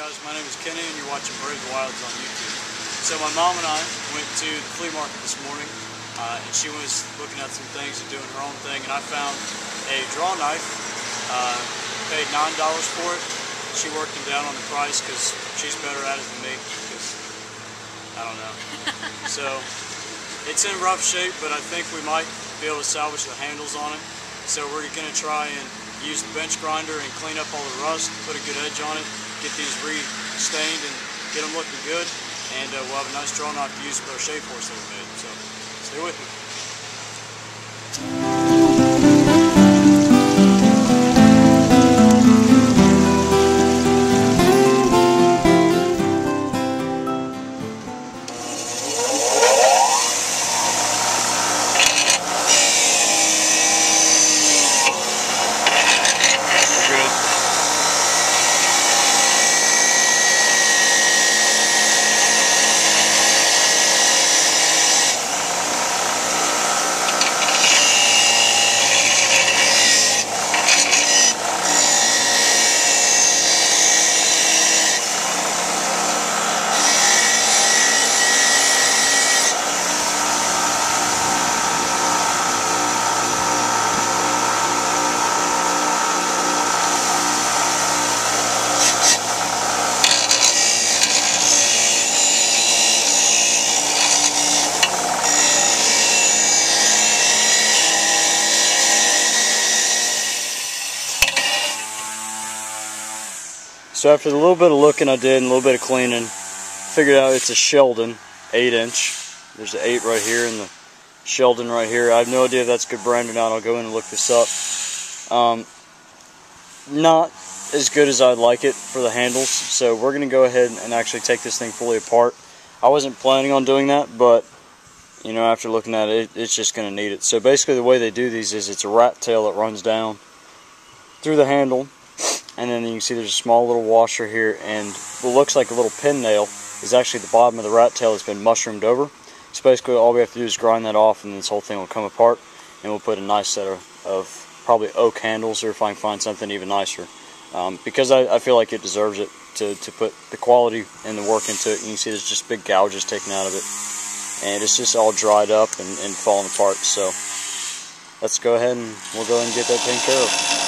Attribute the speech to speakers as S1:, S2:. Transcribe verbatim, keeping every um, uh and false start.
S1: guys, my name is Kenny and you're watching Brave the Wilds on YouTube. So my mom and I went to the flea market this morning uh, and she was looking at some things and doing her own thing, and I found a draw knife, uh, paid nine dollars for it. She worked him down on the price because she's better at it than me, because I don't know. So it's in rough shape, but I think we might be able to salvage the handles on it. So we're going to try and use the bench grinder and clean up all the rust, put a good edge on it, get these re-stained and get them looking good, and uh, we'll have a nice draw knife to use with our shave horse that we made. So stay with me. So after the little bit of looking I did and a little bit of cleaning, figured out it's a Sheldon eight inch. There's the eight right here and the Sheldon right here. I have no idea if that's a good brand or not. I'll go in and look this up. Um, not as good as I'd like it for the handles, so we're going to go ahead and actually take this thing fully apart. I wasn't planning on doing that, but you know, after looking at it, it's just going to need it. So basically the way they do these is it's a rat tail that runs down through the handle. And then you can see there's a small little washer here, and what looks like a little pin nail is actually the bottom of the rat tail that's been mushroomed over. So basically all we have to do is grind that off and this whole thing will come apart, and we'll put a nice set of, of probably oak handles, or if I can find something even nicer. Um, because I, I feel like it deserves it to, to put the quality and the work into it. And you can see there's just big gouges taken out of it. And it's just all dried up and, and falling apart. So let's go ahead and we'll go ahead and get that taken care of.